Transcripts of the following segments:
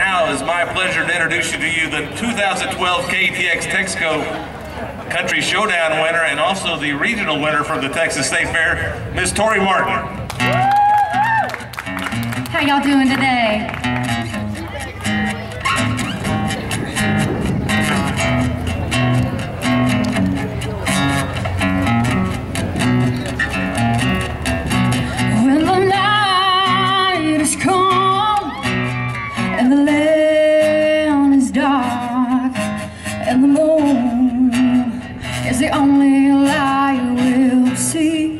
now it's my pleasure to introduce to you the 2012 KTX Texaco Country Showdown winner and also the regional winner from the Texas State Fair, Miss Tori Martin. How y'all doing today? And the moon is the only light you will see.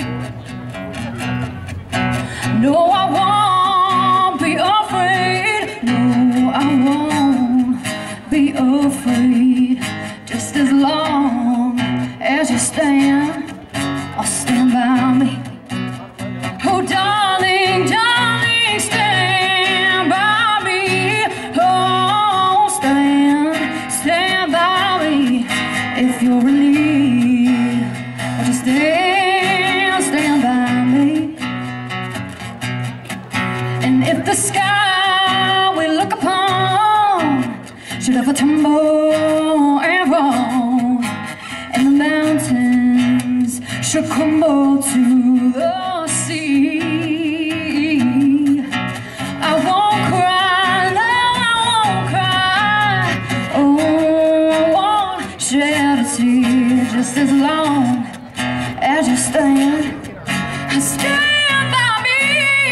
No, I won't be afraid. No, I won't be afraid. Just as long as you stand, I'll stand by me. Oh, darling, darling, stand by me. Oh, stand by me. If you're in need, just stand by me. And if the sky we look upon should ever tumble and fall, and the mountains should crumble to the sea, I won't cry, no, I won't cry. Oh, I won't shed a tear. Just as long as you stand by me.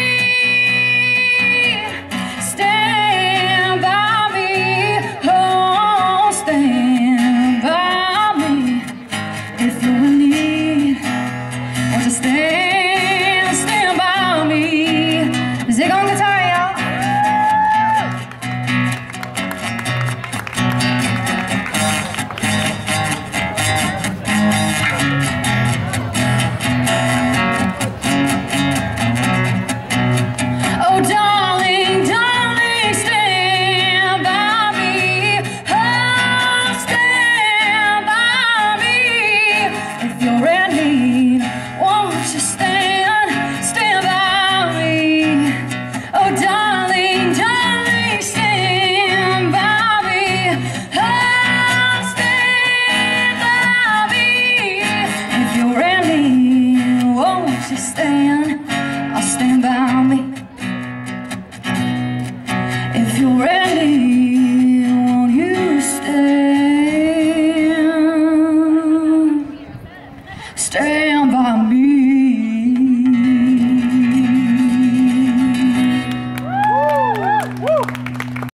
Stand by me. Oh, stand by me. If you're in need, won't you stand by me. Zig on guitar, y'all. Oh, darling, darling, stand by me. Oh, stand by me. If you're in need, won't you stand by me. Oh, darling, darling, stand by me. Oh, stand by me. If you're in need, won't you stand? I'll stand by me. If you're in need.